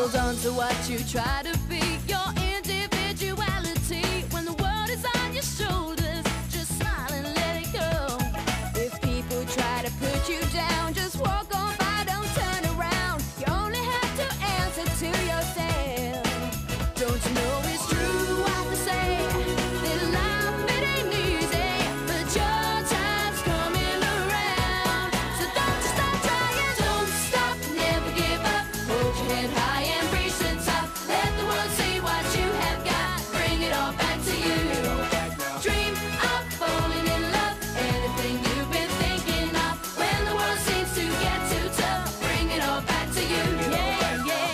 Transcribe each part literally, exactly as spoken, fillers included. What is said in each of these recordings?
Hold on to what you try to be, your individuality. When the world is on your shoulders, just smile and let it go. If people try to put you down, just walk on by, don't turn around. You only have to answer to yourself. Don't you know it's true what they say, that life it ain't easy, but your time's coming around. So don't you stop trying, don't stop, never give up. Hold your head high and reach the top. Let the world see what you have got. Bring it all back to you. Dream of falling in love, anything you've been thinking of. When the world seems to get too tough, bring it all back to you. Yeah, yeah.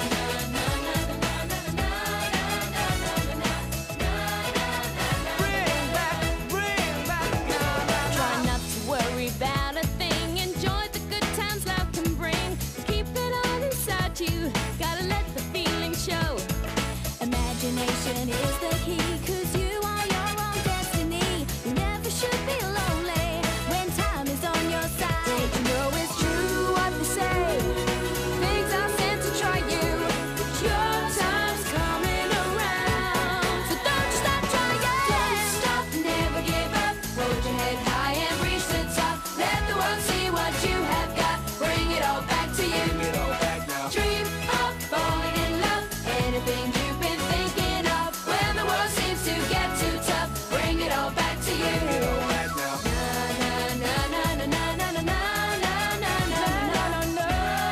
Try not to worry about a thing. Enjoy the good times love can bring. Keep it all inside you. Gotta let the feeling show. Imagination is the key, 'cause you are your own destiny. You never should be lonely when time is on your side. Don't you know it's true what they say? Things are sent to try you, but your time's coming around. So don't you stop trying. Don't stop, never give up. Hold your head high and reach the top. Let the world see what you have got. Bring it all back to you. Dream of falling in love, anything you've been thinking of. When the world seems to get too tough, bring it all back to you. Na na na na na na na na na na na na na.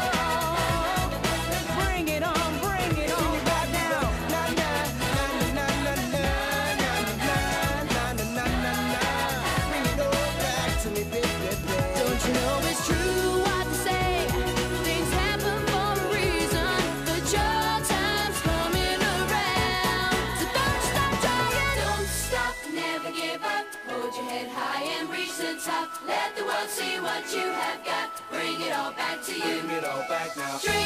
Bring it on, bring it on back now. Na na na na na na na na na na na. Bring it all back to me, baby. Don't you know it's true what they say? Things happen for a reason, but your time's coming around. So don't you stop trying. Don't stop, never give up. Hold your head high and reach the top. Let the world see what you have got. Bring it all back to you. Bring it all back now. Dream